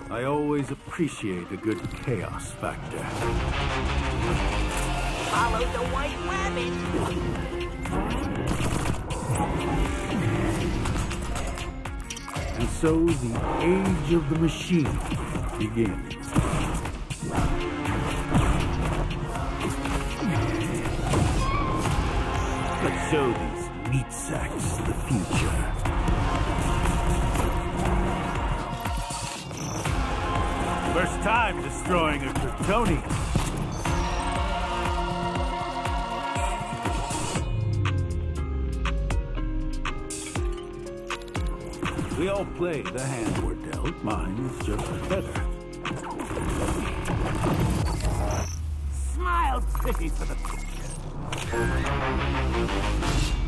I always appreciate a good chaos factor. Follow the white rabbit. And so the age of the machine begins. Let's show these meat sacks the future. First time destroying a Kryptonian. We all play the hand we're dealt. Mine's just better. Smile pretty for the picture.